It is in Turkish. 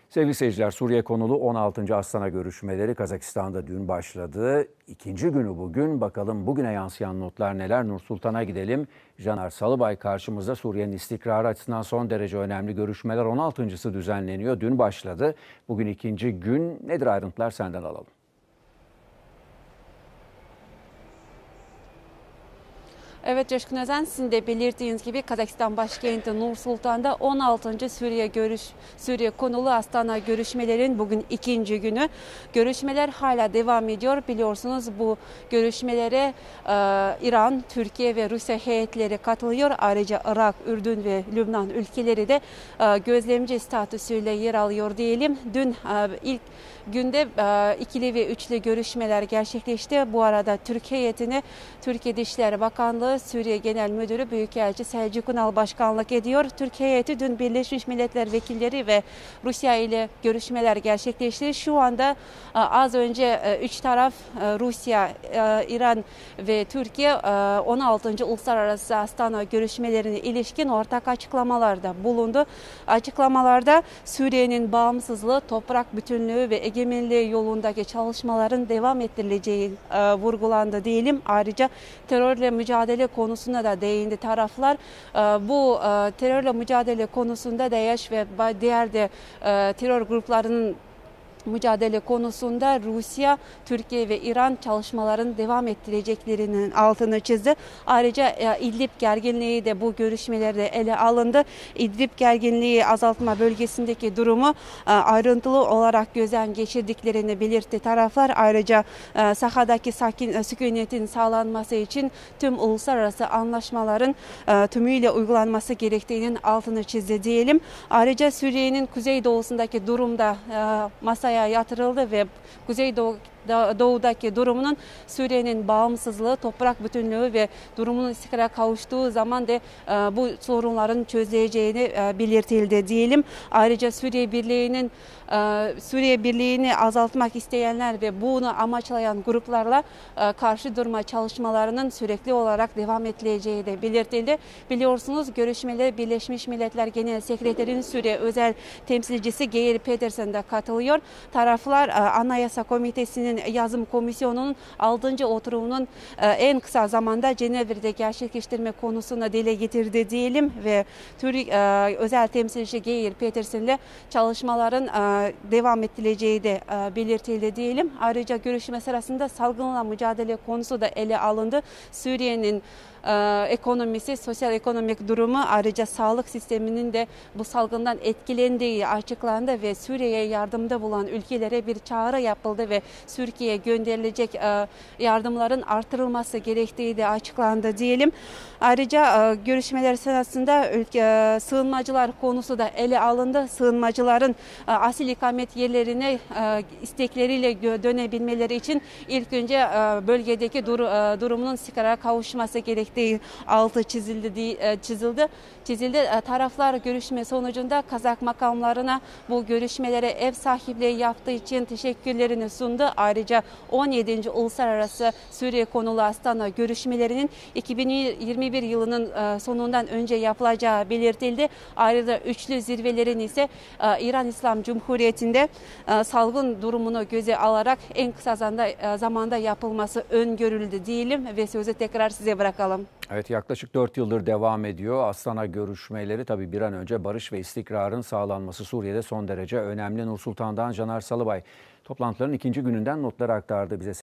Sevgili seyirciler, Suriye konulu 16. Astana görüşmeleri Kazakistan'da dün başladı. İkinci günü bugün. Bakalım bugüne yansıyan notlar neler? Nur Sultan'a gidelim. Caner Salıbay karşımızda. Suriye'nin istikrarı açısından son derece önemli görüşmeler 16.sı düzenleniyor. Dün başladı. Bugün ikinci gün. Nedir ayrıntılar, senden alalım. Evet Coşkun Özen, sizin de belirttiğiniz gibi Kazakistan başkenti Nur Sultan'da 16. Suriye konulu Astana görüşmelerin bugün ikinci günü. Görüşmeler hala devam ediyor. Biliyorsunuz bu görüşmelere İran, Türkiye ve Rusya heyetleri katılıyor. Ayrıca Irak, Ürdün ve Lübnan ülkeleri de gözlemci statüsüyle yer alıyor diyelim. Dün ilk günde ikili ve üçlü görüşmeler gerçekleşti. Bu arada Türk heyetini Türkiye Dışişleri Bakanlığı Suriye Genel Müdürü Büyükelçi Selçuk Ünal başkanlık ediyor. Türk heyeti dün Birleşmiş Milletler vekilleri ve Rusya ile görüşmeler gerçekleşti. Şu anda az önce üç taraf Rusya, İran ve Türkiye 16. Uluslararası Astana görüşmelerine ilişkin ortak açıklamalarda bulundu. Açıklamalarda Suriye'nin bağımsızlığı, toprak bütünlüğü ve egemenliği yolundaki çalışmaların devam ettirileceği vurgulandı diyelim. Ayrıca terörle mücadele konusuna da değindi taraflar. Bu terörle mücadele konusunda DAEŞ ve diğer de terör gruplarının mücadele konusunda Rusya, Türkiye ve İran çalışmaların devam ettireceklerinin altını çizdi. Ayrıca İdlib gerginliği de bu görüşmelerde ele alındı. İdlib gerginliği azaltma bölgesindeki durumu ayrıntılı olarak gözden geçirdiklerini belirtti taraflar. Ayrıca sahadaki sükunetin sağlanması için tüm uluslararası anlaşmaların tümüyle uygulanması gerektiğinin altını çizdi diyelim. Ayrıca Suriye'nin kuzeydoğusundaki durumda masaya yatırıldı ve Kuzeydoğu'daki durumunun Suriye'nin bağımsızlığı, toprak bütünlüğü ve durumunun istikrara kavuştuğu zaman da bu sorunların çözüleceğini belirtildi diyelim. Ayrıca Suriye Birliği'ni azaltmak isteyenler ve bunu amaçlayan gruplarla karşı durma çalışmalarının sürekli olarak devam edileceği de belirtildi. Biliyorsunuz görüşmelere Birleşmiş Milletler Genel Sekreterinin Suriye özel temsilcisi Geir Peterson da katılıyor. Taraflar Anayasa Komitesi'nin yazım komisyonunun 6. oturumunun en kısa zamanda Cenevre'de gerçekleştirme konusuna dile getirdi diyelim ve özel temsilci Geir Peterson ile çalışmaların devam ettirileceği de belirtildi diyelim. Ayrıca görüşme sırasında salgınla mücadele konusu da ele alındı. Suriye'nin ekonomisi, sosyal ekonomik durumu, ayrıca sağlık sisteminin de bu salgından etkilendiği açıklandı ve Suriye'ye yardımda bulunan ülkelere bir çağrı yapıldı ve Türkiye'ye gönderilecek yardımların artırılması gerektiği de açıklandı diyelim. Ayrıca görüşmeler sırasında sığınmacılar konusu da ele alındı. Sığınmacıların asil ikamet yerlerine istekleriyle dönebilmeleri için ilk önce bölgedeki durumunun istikrara kavuşması gerektiği altı çizildi. Taraflar görüşme sonucunda Kazak makamlarına bu görüşmelere ev sahipliği yaptığı için teşekkürlerini sundu. Ayrıca 17. Uluslararası Suriye konulu Astana görüşmelerinin 2021 yılının sonundan önce yapılacağı belirtildi. Ayrıca üçlü zirvelerin ise İran İslam Cumhuriyeti'nde salgın durumunu göze alarak en kısa zamanda yapılması öngörüldü diyelim ve sözü tekrar size bırakalım. Evet, yaklaşık 4 yıldır devam ediyor Astana görüşmeleri. Tabii bir an önce barış ve istikrarın sağlanması Suriye'de son derece önemli. Nur Sultan'dan Caner Salıbay toplantıların ikinci gününden notları aktardı bize.